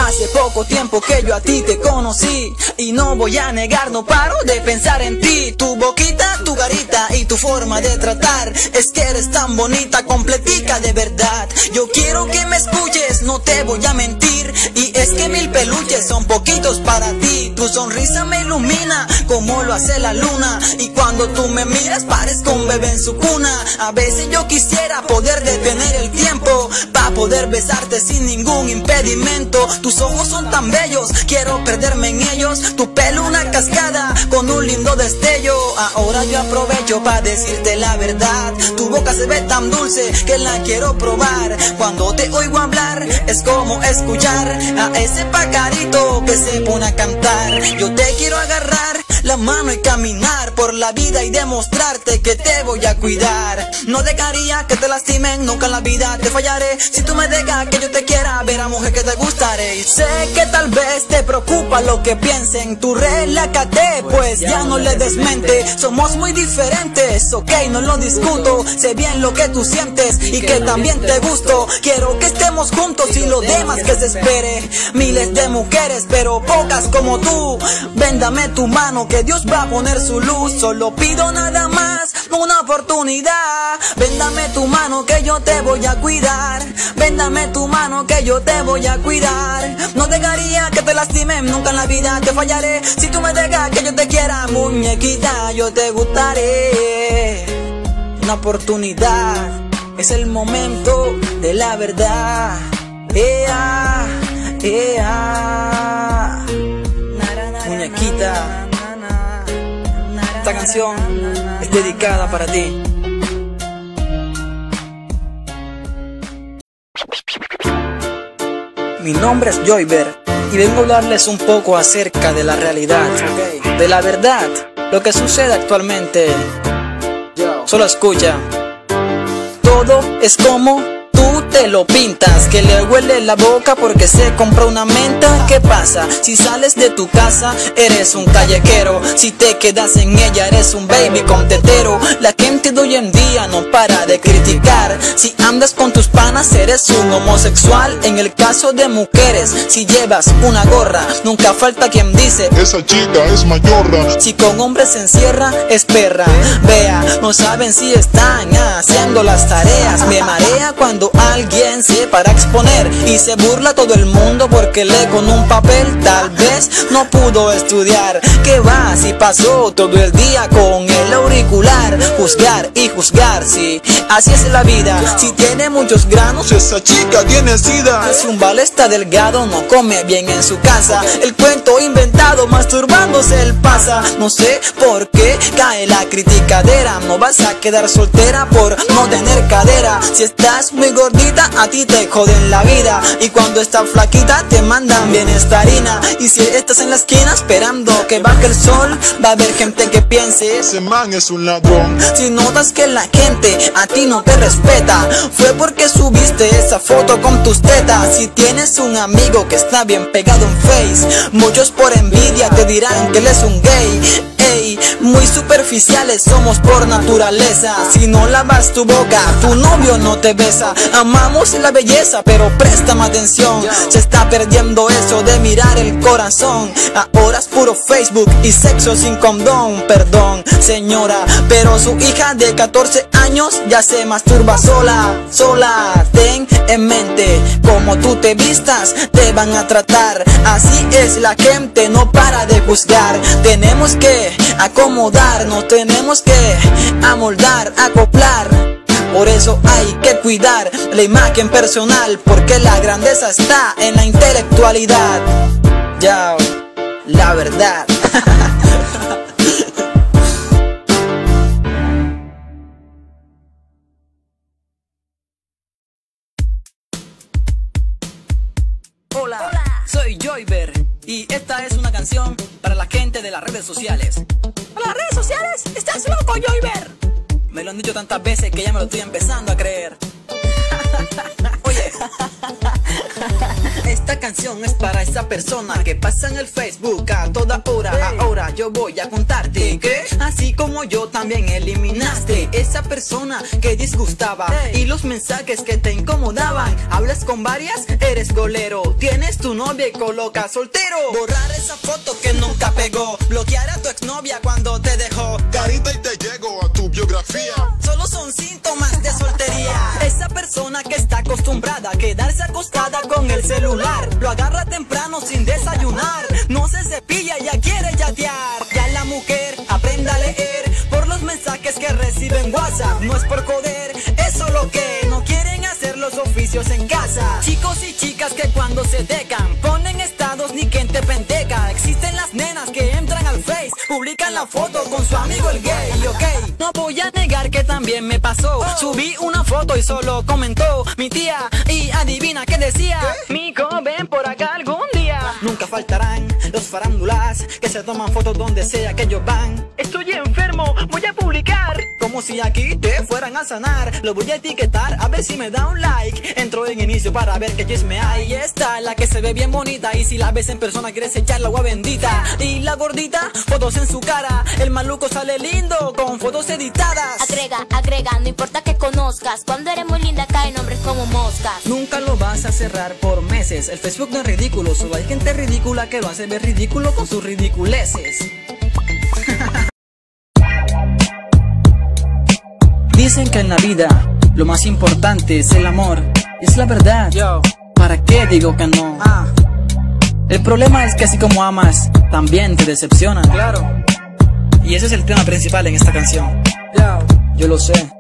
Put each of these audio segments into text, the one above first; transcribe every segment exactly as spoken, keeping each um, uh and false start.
Hace poco tiempo que yo a ti te conocí, y no voy a negar, no paro de pensar en ti. Tu boquita, tu garita y tu forma de tratar, es que eres tan bonita, completica de verdad. Yo quiero que me escuches, no te voy a mentir, y es que mil peluches son poquitos para ti. Tu sonrisa me ilumina como lo hace la luna, y cuando tú me miras parezco un bebé en su cuna. A veces yo quisiera poder detener el tiempo para poder besarte sin ningún impedimento. Tus ojos son tan bellos, quiero perderme en ellos. Tu pelo una cascada con un lindo destello. Ahora yo aprovecho para decirte la verdad. Tu boca se ve tan dulce que la quiero probar. Cuando te oigo hablar es como escuchar a ese pajarito que se pone a cantar. Yo te quiero agarrar la mano y caminar por la vida y demostrarte que te voy a cuidar. No dejaría que te lastimen, nunca en la vida te fallaré. Si tú me dejas que yo te quiera, verá mujer que te gustaré. Y sé que tal vez te preocupa lo que piensen, tú relájate, pues ya no le desmente. Somos muy diferentes, ok, no lo discuto. Sé bien lo que tú sientes y que también te gusto. Quiero que estemos juntos y lo demás que se espere. Miles de mujeres, pero pocas como tú. Véndame tu mano que Dios va a poner su luz. Solo pido nada más, una oportunidad. Véndame tu mano que yo te voy a cuidar. Véndame tu mano que yo te voy a cuidar. No dejaría que te lastimen, nunca en la vida te fallaré. Si tú me dejas que yo te quiera, muñequita, yo te gustaré. Una oportunidad, es el momento de la verdad. Ea, ea, muñequita. Esta canción es dedicada para ti. Mi nombre es Joyber y vengo a hablarles un poco acerca de la realidad, de la verdad, lo que sucede actualmente. Solo escucha. Todo es como tú te lo pintas, que le huele la boca porque se compró una menta. ¿Qué pasa? Si sales de tu casa eres un callejero, si te quedas en ella eres un baby con tetero. La gente de hoy en día no para de criticar. Si andas con tus panas eres un homosexual. En el caso de mujeres, si llevas una gorra, nunca falta quien dice esa chica es mayorra. Si con hombres se encierra es perra. Vea, no saben si están haciendo las tareas. Me marea cuando alguien se para exponer y se burla todo el mundo porque lee con un papel. Tal vez no pudo estudiar. ¿Qué va si pasó todo el día con el auricular? Juzgar y juzgar, sí, así es la vida. Si tiene muchos granos, esa chica tiene sida. Si un vale está delgado, no come bien en su casa. El cuento inventado, masturbándose él pasa. No sé por qué cae la criticadera. No vas a quedar soltera por no tener cadera. Si estás muy gordita, a ti te joden la vida. Y cuando estás flaquita, te mandan bien esta harina. Y si estás en la esquina esperando que baje el sol, va a haber gente que piense ese man es un ladrón. Si notas que la gente a ti no te respeta, fue porque subiste esa foto con tus tetas. Si tienes un amigo que está bien pegado en Face, muchos por envidia te dirán que él es un gay. Ey, muy superficiales somos por naturaleza. Si no lavas tu boca, tu novio no te besa. Amamos la belleza, pero préstame atención. Se está perdiendo eso de mirar el corazón. Ahora es puro Facebook y sexo sin condón. Perdón, señora, pero su hija de catorce años ya se masturba sola. Sola, ten en mente, como tú te vistas, te van a tratar. Así es la gente, no para de juzgar. Tenemos que acomodarnos, tenemos que amoldar, acoplar. Por eso hay que cuidar la imagen personal, porque la grandeza está en la intelectualidad. Ya, la verdad. Hola, Hola, soy Joyber y esta es una canción para la gente de las redes sociales. ¿Para las redes sociales? ¿Estás loco, Joyber? Me lo han dicho tantas veces que ya me lo estoy empezando a creer. Oye, esta canción es para esa persona que pasa en el Facebook a toda hora. Ahora yo voy a contarte que así como yo también eliminaste esa persona que disgustaba y los mensajes que te incomodaban. Hablas con varias, eres golero, tienes tu novia y colocas soltero. Borrar esa foto que nunca pegó, bloquear a tu exnovia cuando te dejó. Carita y te llego a tu biografía. Solo son síntomas de soltería. Esa persona que está acostumbrada a quedarse acostada con el celular, lo agarra temprano sin desayunar, no se cepilla y ya quiere chatear. Ya la mujer aprenda a leer por los mensajes que recibe en WhatsApp. No es por joder, es solo que no quieren hacer los oficios en casa. Chicos y chicas que cuando se decan ponen estados ni quien te pendeja. Existen las nenas que entran al Face, publican la foto con su amigo el gay, ok. No voy a negar que también me pasó. Subí una foto y solo comentó mi tía y adivina qué decía. Mico, ven por acá algún día. Nunca faltarán los farándulas que se toman fotos donde sea que ellos van. Estoy enfermo, voy a publicar como si aquí te fueran a sanar. Lo voy a etiquetar a ver si me da un like. Entro en inicio para ver qué chisme hay. Esta la que se ve bien bonita y si la ves en persona quieres echar la agua bendita. Y la gordita, fotos en su cara. El maluco sale lindo con fotos editadas. Agrega, agrega, no importa que conozcas. Cuando eres muy linda caen hombres como moscas. Nunca lo vas a cerrar por meses. El Facebook no es ridículo, solo hay gente ridícula que lo hace ver ridículo con sus ridiculeces. Dicen que en la vida lo más importante es el amor. Es la verdad. Yo. ¿Para qué digo que no? Ah. El problema es que así como amas, también te decepcionan. Claro. Y ese es el tema principal en esta canción. Yo, Yo lo sé.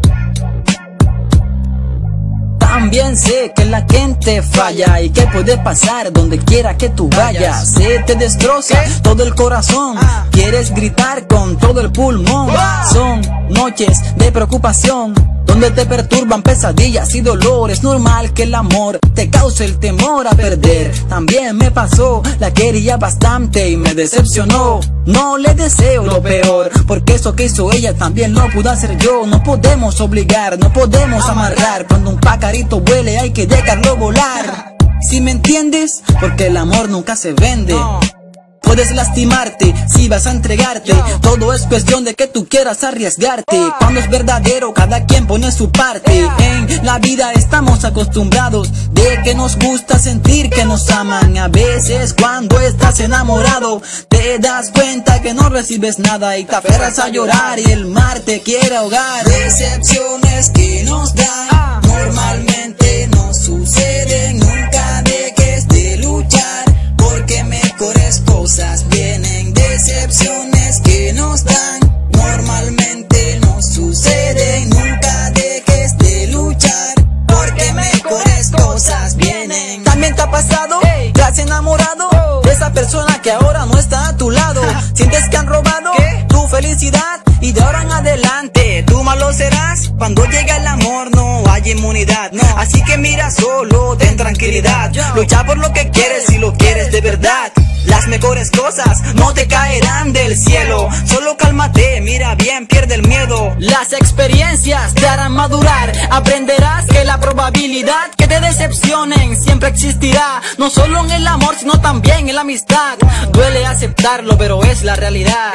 También sé que la gente falla y que puede pasar donde quiera que tú vayas. Se te destroza todo el corazón, quieres gritar con todo el pulmón. Son noches de preocupación donde te perturban pesadillas y dolor. Es normal que el amor te cause el temor a perder. También me pasó, la quería bastante y me decepcionó. No le deseo lo peor, porque eso que hizo ella también lo pude hacer yo. No podemos obligar, no podemos amarrar. Cuando un pajarito vuele hay que dejarlo volar. ¿Sí me entiendes? Porque el amor nunca se vende. Puedes lastimarte si vas a entregarte. Todo es cuestión de que tú quieras arriesgarte. Cuando es verdadero, cada quien pone su parte. En la vida estamos acostumbrados de que nos gusta sentir que nos aman. A veces cuando estás enamorado te das cuenta que no recibes nada y te aferras a llorar y el mar te quiere ahogar. Decepciones que nos dan normalmente no suceden. Nunca dejes de luchar porque mejores cosas vienen. Decepciones que nos dan normalmente no suceden. Nunca dejes de luchar porque mejores cosas vienen. ¿También te ha pasado? ¿Te has enamorado de esa persona que ahora no está a tu lado? ¿Sientes que han robado tu felicidad? Y de ahora en adelante tú malo serás. Cuando llega el amor no hay inmunidad. Así que mira, solo ten tranquilidad. Lucha por lo que quieres si lo quieres de verdad. Las mejores cosas no te caerán del cielo. Solo cálmate, mira bien, pierde el miedo. Las experiencias te harán madurar. Aprenderás que la probabilidad que te decepcionen siempre existirá. No solo en el amor, sino también en la amistad. Duele aceptarlo, pero es la realidad.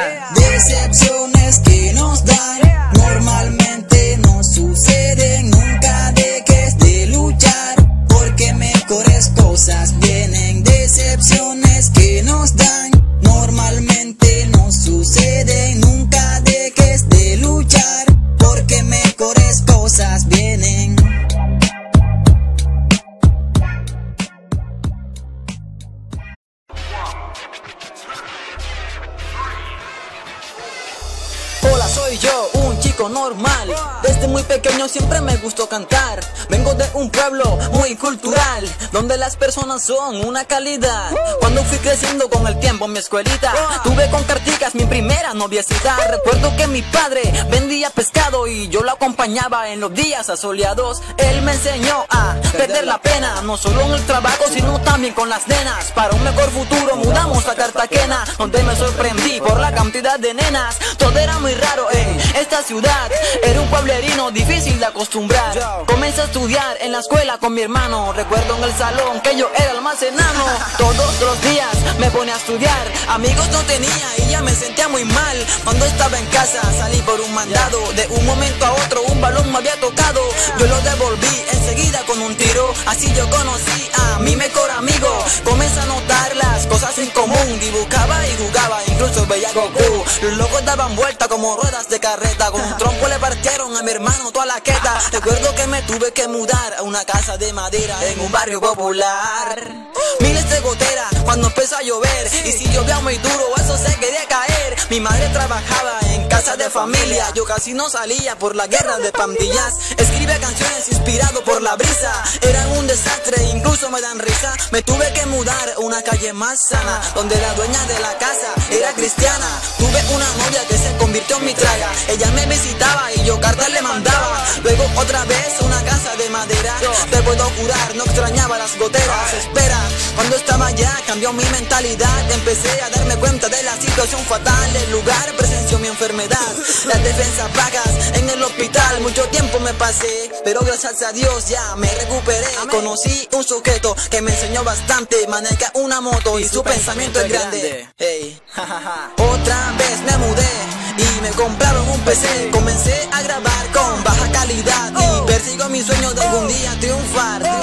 Decepciones que nos dan normalmente no suceden. Nunca dejes de luchar porque mejores cosas vienen. Decepciones que nos dan normalmente no suceden. Nunca dejes de luchar porque mejores cosas vienen. Hola, soy yo, un chico normal. Desde muy pequeño siempre me gustó cantar. Vengo de un pueblo muy cultural, donde las personas son una calidad. Cuando fui creciendo con el tiempo en mi escuelita, tuve con Carticas mi primera noviecita. Recuerdo que mi padre vendía pescado y yo lo acompañaba en los días asoleados. Él me enseñó a perder la pena, no solo en el trabajo sino también con las nenas. Para un mejor futuro mudamos a Cartagena, donde me sorprendí por la cantidad de nenas. Todo era muy raro en esta ciudad, Era un pueblerino difícil de acostumbrar. Comencé a estudiar en la escuela con mi hermano. Recuerdo en el salón que yo era el más enano. Todos los días me ponía a estudiar. Amigos no tenía y ya me sentía muy mal. Cuando estaba en casa salí por un mandado. De un momento a otro un balón me había tocado. Yo lo devolví enseguida con un tiro. Así yo conocí a mi mejor amigo. Comencé a notar las cosas en común. Dibujaba y jugaba, incluso veía Goku. Los locos daban vuelta como ruedas de carreta. Con un trompo le partieron a mi hermano toda la queta. Recuerdo que me tuve que mudar a una casa de madera en un barrio popular. Miles de goteras cuando empezó a llover. Y si llovía muy duro eso se quería caer. Mi madre trabajaba en casa de familia. Yo casi no salía por la guerra de pandillas. Escribe canciones inspirado por la brisa. Eran un desastre, incluso me dan risa. Me tuve que mudar a una calle más sana, donde la dueña de la casa era cristiana. Tuve una novia que se convirtió en mi traga. Ella me visitaba y yo cartas le mandaba. Luego otra vez una casa de madera. Te puedo jurar, no extrañaba las goteras. Espera, cuando estaba allá cambió mi mentalidad. Empecé a darme cuenta de la situación fatal. El lugar presenció mi enfermedad. Las defensas bajas en el hospital. Mucho tiempo me pasé, pero gracias a Dios ya me recuperé. Conocí un sujeto que me enseñó bastante. Maneja una moto y su pensamiento es grande. Hey. Otra vez me mudé y me compraron un P C. Comencé a grabar con baja calidad y persigo mi sueño de algún día triunfar.